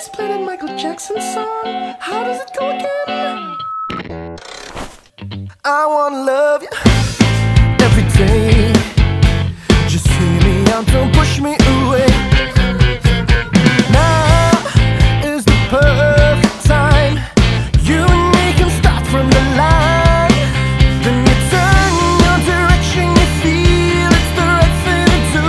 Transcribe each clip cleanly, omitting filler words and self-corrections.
just played a Michael Jackson song. How does it go again? I wanna love you every day. Just hear me out, don't push me away. Now is the perfect time. You and me can start from the line. Then you turn your direction, you feel it's the right thing to do.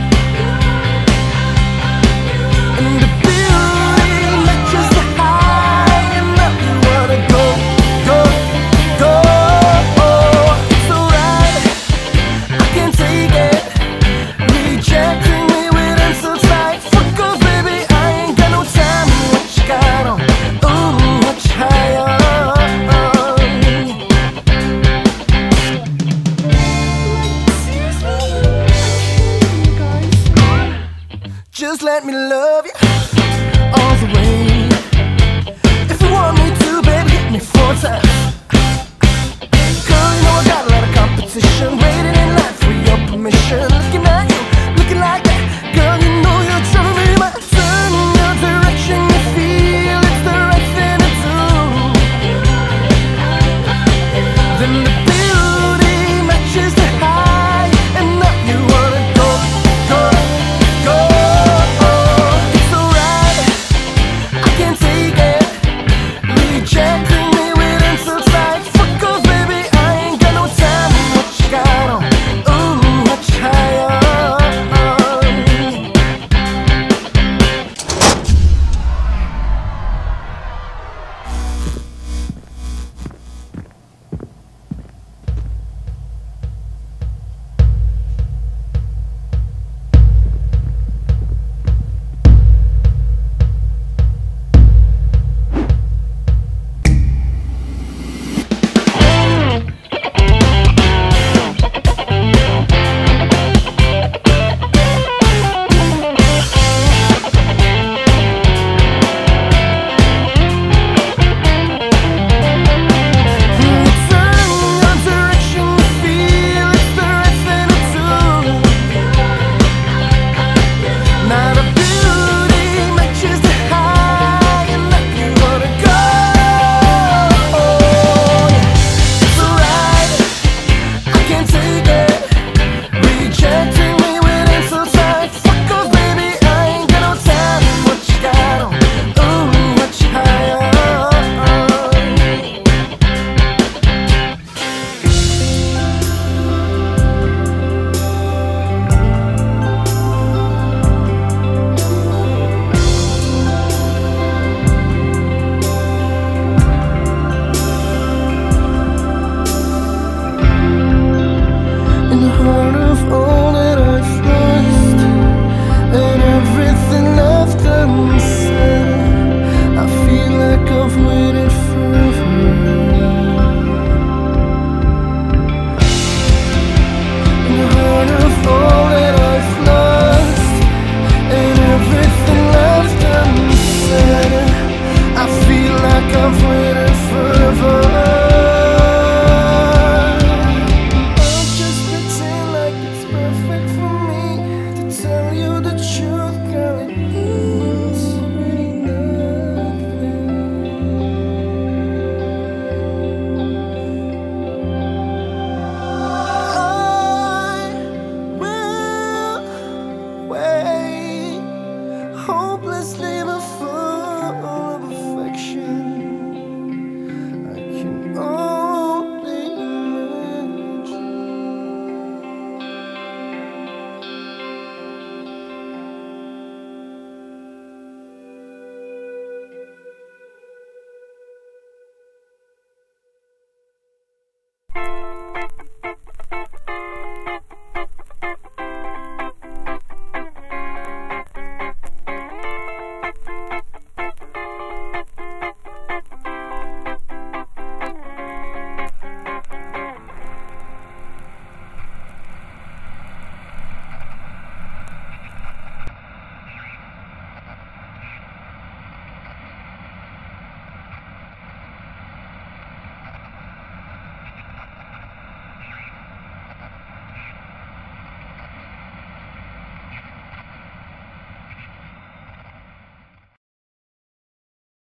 And the beauty matches the high, and now you wanna go, go, go. It's alright, I can't take it. Rejecting me with insults like fuck off, baby, I ain't got no time. What you got on? Ooh, what you high on? Just let me love you all the way. If you want me to, baby, hit me 4 times. Girl, you know I got a lot of competition waiting in line for your permission. Looking at you, looking like that. Girl, you know you're driving me mad. Turn your direction, you feel it's the right thing to do. Then the beauty matches the high, and now you wanna go, go, go. It's alright, I can't take it. Rejecting me with insults like fuck off, baby, I ain't got no time. What you got on? Ooh, what you high on? In the heart